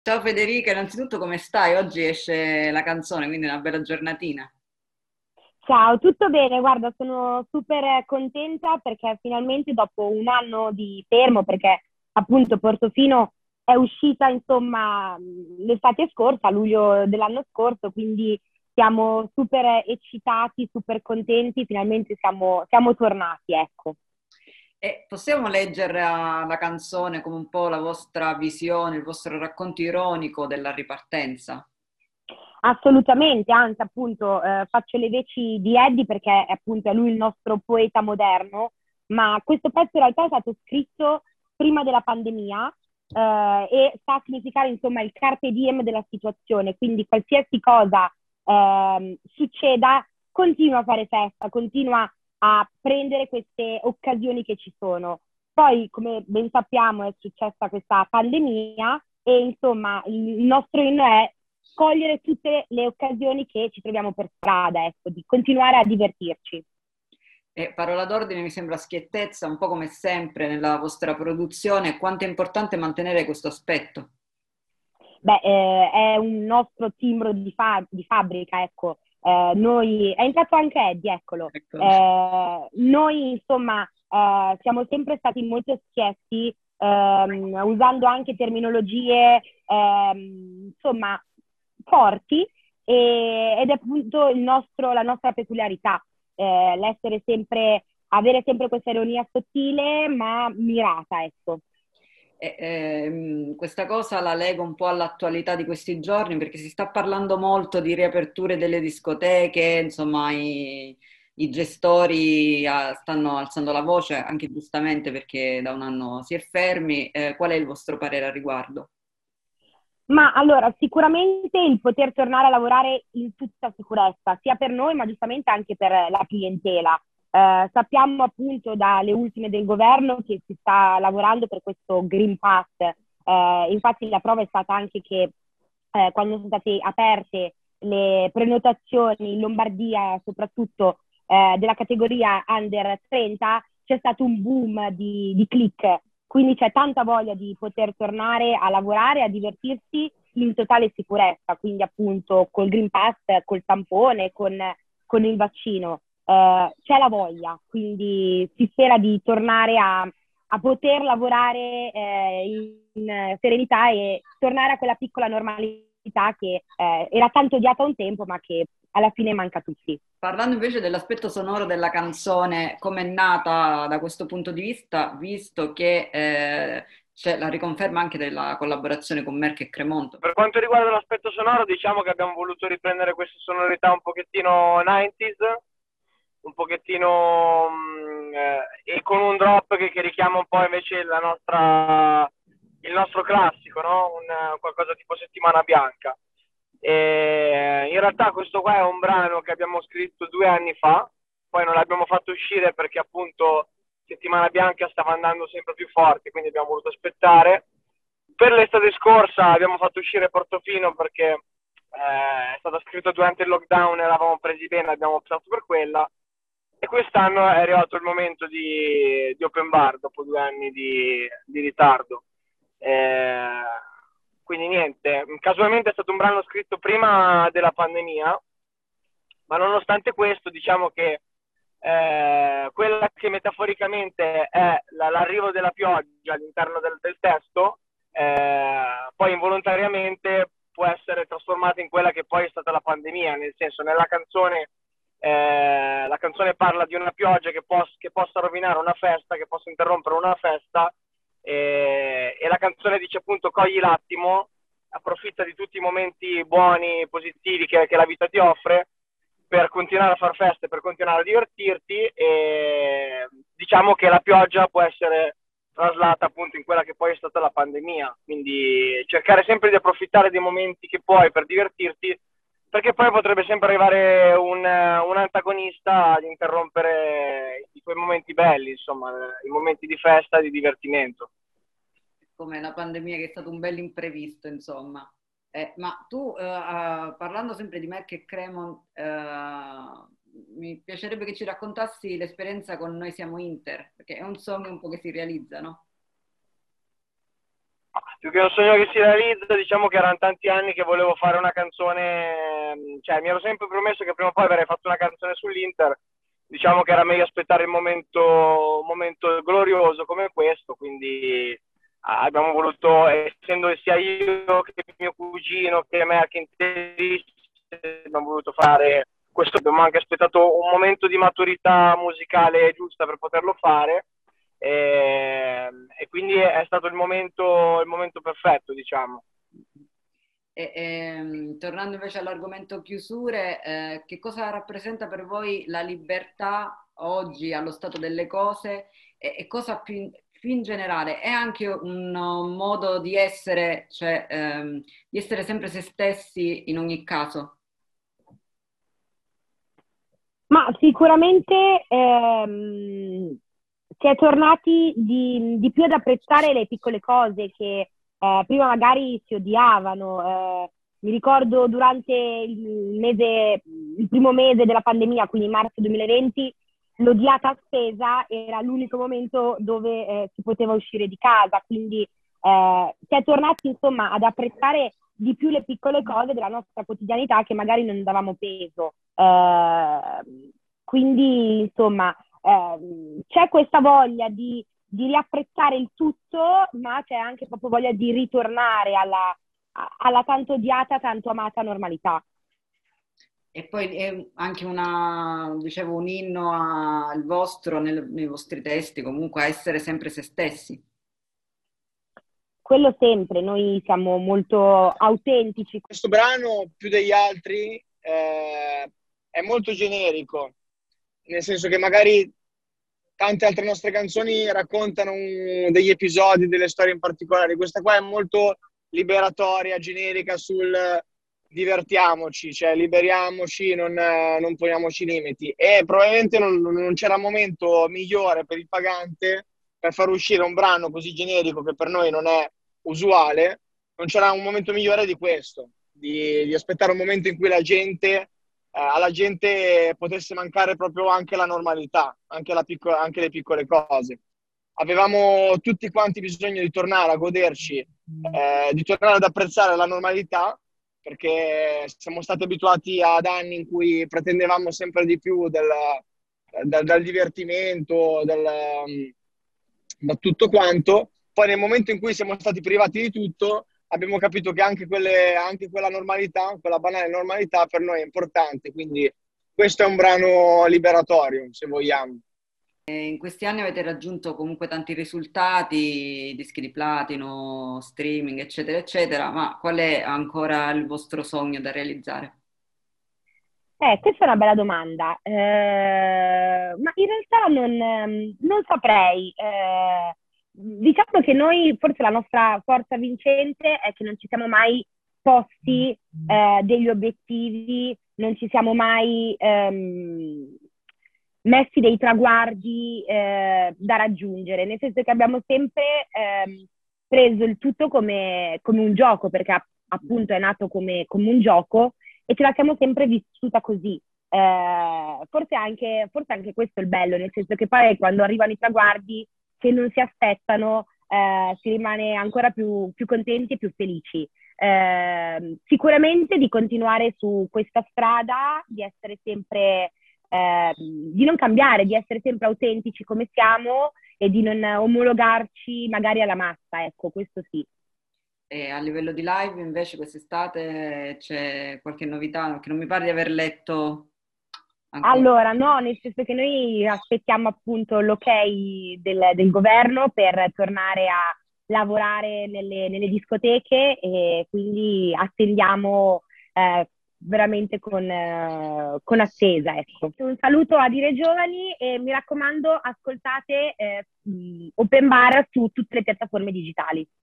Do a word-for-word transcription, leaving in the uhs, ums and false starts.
Ciao Federica, innanzitutto come stai? Oggi esce la canzone, quindi è una bella giornatina. Ciao, tutto bene? Guarda, sono super contenta perché finalmente dopo un anno di fermo, perché appunto Portofino è uscita insomma mh, l'estate scorsa, a luglio dell'anno scorso, quindi siamo super eccitati, super contenti, finalmente siamo, siamo tornati, ecco. E possiamo leggere eh, la canzone come un po' la vostra visione, il vostro racconto ironico della ripartenza? Assolutamente, anzi appunto eh, faccio le veci di Eddie perché appunto è lui il nostro poeta moderno, ma questo pezzo in realtà è stato scritto prima della pandemia eh, e sta a significare insomma il carpe diem della situazione, quindi qualsiasi cosa ehm, succeda, continua a fare festa, continua a prendere queste occasioni che ci sono. Poi, come ben sappiamo, è successa questa pandemia e insomma il nostro inno è cogliere tutte le occasioni che ci troviamo per strada, ecco, di continuare a divertirci. E parola d'ordine mi sembra schiettezza, un po' come sempre nella vostra produzione. Quanto è importante mantenere questo aspetto? Beh, eh, è un nostro timbro di, fa- di fabbrica, ecco. Eh, noi, è entrato anche Eddie, eccolo. Ecco. Eh, noi, insomma, eh, siamo sempre stati molto schietti, ehm, usando anche terminologie, ehm, insomma, forti, e- ed è appunto il nostro- la nostra peculiarità, eh, l'essere sempre, avere sempre questa ironia sottile, ma mirata, ecco. E, ehm, questa cosa la lego un po' all'attualità di questi giorni perché si sta parlando molto di riaperture delle discoteche, insomma i, i gestori ah, stanno alzando la voce, anche giustamente perché da un anno si è fermi. Eh, qual è il vostro parere al riguardo? Ma allora, sicuramente il poter tornare a lavorare in tutta sicurezza, sia per noi, ma giustamente anche per la clientela. Eh, sappiamo appunto dalle ultime del governo che si sta lavorando per questo Green Pass. Eh, infatti la prova è stata anche che eh, quando sono state aperte le prenotazioni in Lombardia, soprattutto eh, della categoria under trenta, c'è stato un boom di, di click, quindi c'è tanta voglia di poter tornare a lavorare, a divertirsi in totale sicurezza, quindi appunto col Green Pass, col tampone, con, con il vaccino. Eh, c'è la voglia, quindi si spera di tornare a, a poter lavorare eh, in serenità e tornare a quella piccola normalità che eh, era tanto odiata un tempo, ma che alla fine manca a tutti. Parlando invece dell'aspetto sonoro della canzone, come è nata da questo punto di vista, visto che eh, c'è la riconferma anche della collaborazione con Merck e Cremonto. Per quanto riguarda l'aspetto sonoro, diciamo che abbiamo voluto riprendere queste sonorità un pochettino novanta, un pochettino mh, eh, e con un drop che, che richiama un po' invece la nostra, il nostro classico, no? Un, eh, qualcosa tipo Settimana Bianca. E in realtà questo qua è un brano che abbiamo scritto due anni fa, poi non l'abbiamo fatto uscire perché appunto Settimana Bianca stava andando sempre più forte, quindi abbiamo voluto aspettare. Per l'estate scorsa abbiamo fatto uscire Portofino perché eh, è stata scritta durante il lockdown, eravamo presi bene, abbiamo optato per quella. E quest'anno è arrivato il momento di, di Open Bar dopo due anni di, di ritardo. Eh, quindi niente, casualmente è stato un brano scritto prima della pandemia, ma nonostante questo diciamo che eh, quella che metaforicamente è la, l'arrivo della pioggia all'interno del, del testo, eh, poi involontariamente può essere trasformata in quella che poi è stata la pandemia, nel senso nella canzone eh, la canzone parla di una pioggia che, pos- che possa rovinare una festa, che possa interrompere una festa, eh, e la canzone dice appunto cogli l'attimo, approfitta di tutti i momenti buoni, positivi che, che la vita ti offre per continuare a far feste, per continuare a divertirti, e diciamo che la pioggia può essere traslata appunto in quella che poi è stata la pandemia, quindi cercare sempre di approfittare dei momenti che puoi per divertirti, perché poi potrebbe sempre arrivare un, un antagonista ad interrompere i tuoi momenti belli, insomma, i momenti di festa, di divertimento. Come la pandemia che è stato un bel imprevisto, insomma. Eh, ma tu, eh, eh, parlando sempre di Merck e Cremon, eh, mi piacerebbe che ci raccontassi l'esperienza con Noi siamo Inter, perché è un sogno un po' che si realizza, no? più che un sogno che si realizza, diciamo che erano tanti anni che volevo fare una canzone, cioè mi ero sempre promesso che prima o poi avrei fatto una canzone sull'Inter, diciamo che era meglio aspettare il momento, un momento glorioso come questo, quindi abbiamo voluto, essendo sia io che mio cugino che me che interista, abbiamo voluto fare questo, abbiamo anche aspettato un momento di maturità musicale giusta per poterlo fare. E, e quindi è stato il momento, il momento perfetto, diciamo. E, e, tornando invece all'argomento chiusure, eh, che cosa rappresenta per voi la libertà oggi allo stato delle cose e, e cosa più in, più in generale è anche un modo di essere, cioè ehm, di essere sempre se stessi in ogni caso? Ma sicuramente ehm, si è tornati di, di più ad apprezzare le piccole cose che eh, prima magari si odiavano. Eh, mi ricordo durante il mese, il primo mese della pandemia, quindi marzo duemilaventi, l'odiata spesa era l'unico momento dove eh, si poteva uscire di casa, quindi eh, si è tornati insomma ad apprezzare di più le piccole cose della nostra quotidianità che magari non davamo peso. Eh, quindi insomma eh, c'è questa voglia di, di riapprezzare il tutto, ma c'è anche proprio voglia di ritornare alla, alla tanto odiata, tanto amata normalità. E poi è anche una, dicevo, un inno al vostro, nel- nei vostri testi, comunque a essere sempre se stessi. Quello sempre, noi siamo molto autentici. Questo brano, più degli altri, eh, è molto generico, nel senso che magari tante altre nostre canzoni raccontano un- degli episodi, delle storie in particolare. Questa qua è molto liberatoria, generica sul divertiamoci, cioè liberiamoci, non, eh, non poniamoci limiti. E probabilmente non, non c'era momento migliore per il pagante per far uscire un brano così generico che per noi non è usuale, non c'era un momento migliore di questo, di, di aspettare un momento in cui la gente, eh, alla gente potesse mancare proprio anche la normalità, anche, la picco- anche le piccole cose. Avevamo tutti quanti bisogno di tornare a goderci, eh, di tornare ad apprezzare la normalità, perché siamo stati abituati ad anni in cui pretendevamo sempre di più del, dal, dal divertimento, dal, da tutto quanto. Poi nel momento in cui siamo stati privati di tutto, abbiamo capito che anche, quelle, anche quella normalità, quella banale normalità per noi è importante, quindi questo è un brano liberatorio, se vogliamo. E in questi anni avete raggiunto comunque tanti risultati, dischi di platino, streaming, eccetera, eccetera, ma qual è ancora il vostro sogno da realizzare? Eh, questa è una bella domanda, eh, ma in realtà non, ehm, non saprei. Eh, diciamo che noi, forse la nostra forza vincente è che non ci siamo mai posti eh, degli obiettivi, non ci siamo mai ehm, messi dei traguardi eh, da raggiungere, nel senso che abbiamo sempre ehm, preso il tutto come, come un gioco, perché appunto è nato come, come un gioco e ce la siamo sempre vissuta così. Eh, forse, anche, forse anche questo è il bello, nel senso che poi quando arrivano i traguardi che non si aspettano, eh, si rimane ancora più, più contenti e più felici. Eh, sicuramente di continuare su questa strada, di essere sempre, eh, di non cambiare, di essere sempre autentici come siamo e di non omologarci magari alla massa, ecco, questo sì. E a livello di live invece quest'estate c'è qualche novità? Perché non mi pare di aver letto ancora. Allora, no, nel senso che noi aspettiamo appunto l'ok del, del governo per tornare a lavorare nelle, nelle discoteche e quindi attendiamo eh, veramente con, eh, con attesa. Ecco. Un saluto a Dire Giovani e mi raccomando ascoltate eh, Open Bar su tutte le piattaforme digitali.